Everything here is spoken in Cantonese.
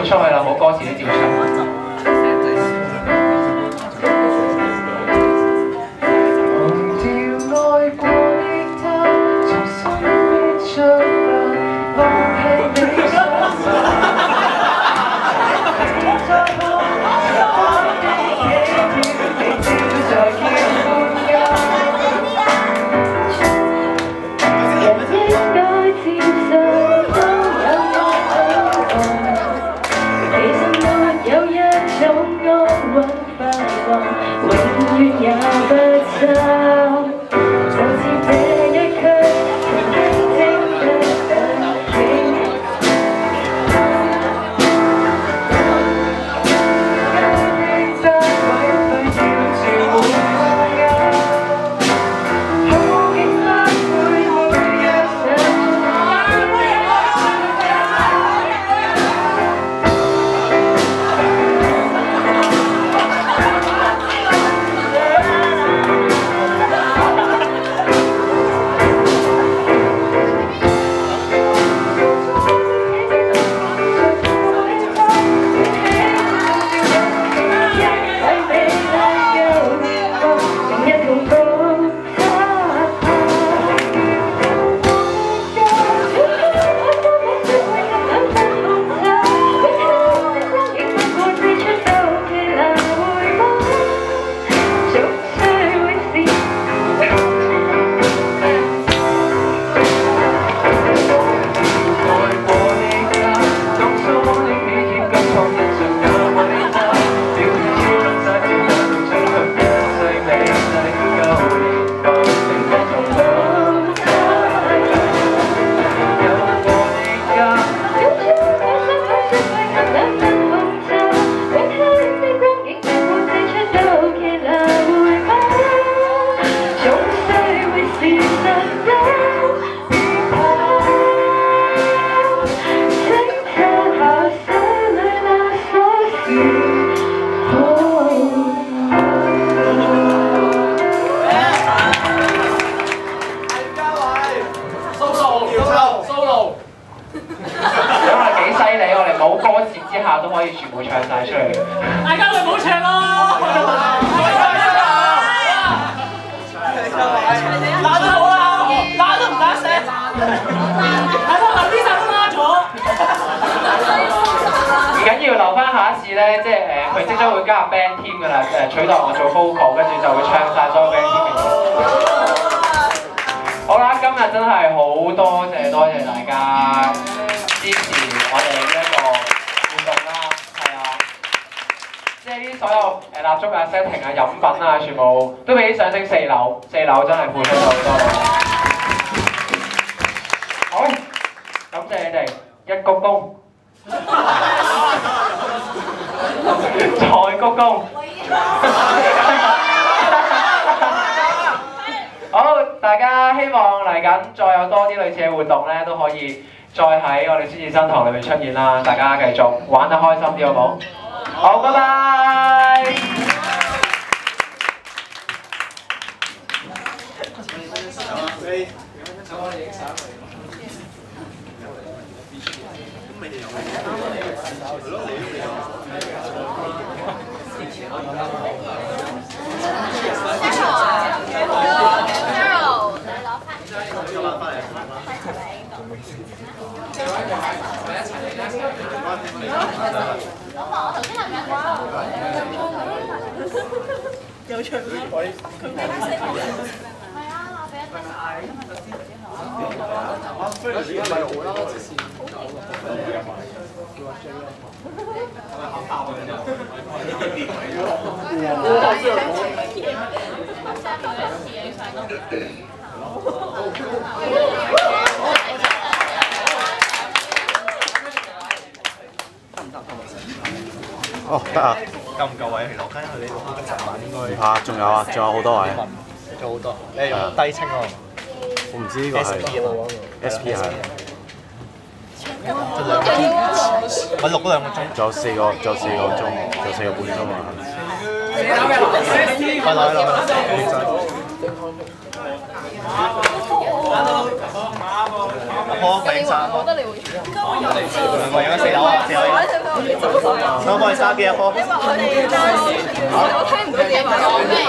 出去啦，冇歌詞都照唱。 都可以全部唱晒出嚟嘅。大家咪唔好唱咯！懶都好啦，懶都唔打聲。係咯，嗱呢首都拉咗。唔緊要，留翻下一次咧，即係佢即將會加入 band team 㗎啦，取代我做 vocal， 跟住就會唱晒所有 band team 嘅嘢。好啦，今日真係好多謝大家支持我哋呢一個活動啦，係啊，即係啲所有蠟燭啊、setting 啊、飲品啊，全部都俾啲上升4樓真係付出咗好多。好，感謝你哋一鞠躬，再鞠躬。好，大家希望嚟緊再有多啲類似嘅活動咧，都可以再喺我哋獅子山堂裏面出現啦。大家繼續玩得開心啲，好唔好？好，拜拜。 有唱咩？佢俾佢食。係啊，我俾一份嗌。不如而家咪我啦，之前。 哦，得啊！ 夠唔夠位？其實我睇下你尋晚應該唔怕，仲有啊，仲有好多位。 仲好多，你係用低清喎。 我唔知呢個係 SP 係。 就2個鐘，我錄咗2個鐘。 仲有4個鐘，仲有4個半鐘啊！ 我覺得你會。我用4樓啊，4樓。 你走咗。 可唔可以揸幾多科？ 因為我哋單我聽唔到嘢話講咩。